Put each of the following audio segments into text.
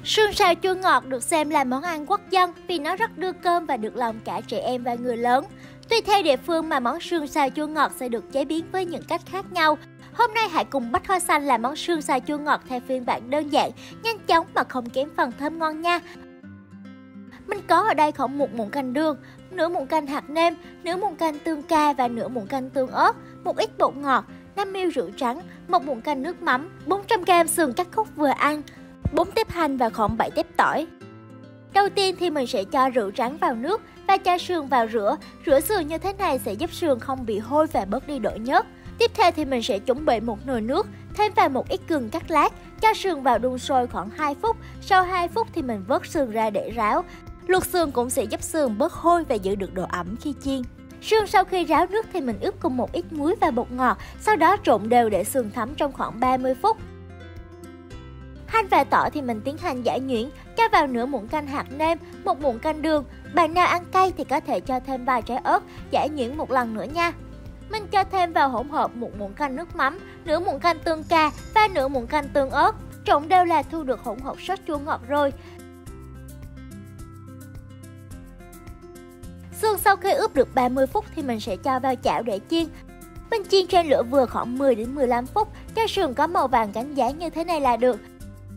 Sườn xào chua ngọt được xem là món ăn quốc dân vì nó rất đưa cơm và được lòng cả trẻ em và người lớn. Tùy theo địa phương mà món sườn xào chua ngọt sẽ được chế biến với những cách khác nhau. Hôm nay hãy cùng Bách Hoa Xanh làm món sườn xào chua ngọt theo phiên bản đơn giản, nhanh chóng mà không kém phần thơm ngon nha. Mình có ở đây khoảng 1 muỗng canh đường, nửa muỗng canh hạt nêm, nửa muỗng canh tương ca và nửa muỗng canh tương ớt, một ít bột ngọt, 5 ml rượu trắng, 1 muỗng canh nước mắm, 400g sườn cắt khúc vừa ăn, 4 tép hành và khoảng 7 tép tỏi. Đầu tiên thì mình sẽ cho rượu trắng vào nước và cho sườn vào rửa. Rửa sườn như thế này sẽ giúp sườn không bị hôi và bớt đi độ nhớt. Tiếp theo thì mình sẽ chuẩn bị một nồi nước, thêm vào một ít gừng cắt lát, cho sườn vào đun sôi khoảng 2 phút. Sau 2 phút thì mình vớt sườn ra để ráo. Luộc sườn cũng sẽ giúp sườn bớt hôi và giữ được độ ẩm khi chiên. Sườn sau khi ráo nước thì mình ướp cùng một ít muối và bột ngọt, sau đó trộn đều để sườn thấm trong khoảng 30 phút. Hành và tỏi thì mình tiến hành giã nhuyễn, cho vào nửa muỗng canh hạt nêm, 1 muỗng canh đường. Bạn nào ăn cay thì có thể cho thêm vài trái ớt, giã nhuyễn một lần nữa nha. Mình cho thêm vào hỗn hợp 1 muỗng canh nước mắm, nửa muỗng canh tương ca và nửa muỗng canh tương ớt. Trộn đều là thu được hỗn hợp sốt chua ngọt rồi. Sườn sau khi ướp được 30 phút thì mình sẽ cho vào chảo để chiên. Mình chiên trên lửa vừa khoảng 10 đến 15 phút, cho sườn có màu vàng cánh gián như thế này là được.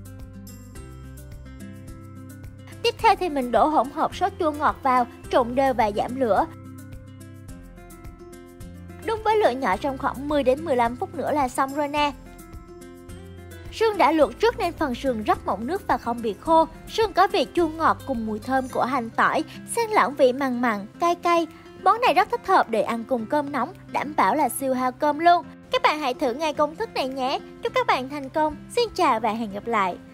Tiếp theo thì mình đổ hỗn hợp sốt chua ngọt vào, trộn đều và giảm lửa. Đun với lửa nhỏ trong khoảng 10 đến 15 phút nữa là xong rồi nè. Sườn đã luộc trước nên phần sườn rất mọng nước và không bị khô. Sườn có vị chua ngọt cùng mùi thơm của hành tỏi, xen lẫn vị mặn mặn, cay cay. Món này rất thích hợp để ăn cùng cơm nóng, đảm bảo là siêu hao cơm luôn. Các bạn hãy thử ngay công thức này nhé. Chúc các bạn thành công. Xin chào và hẹn gặp lại.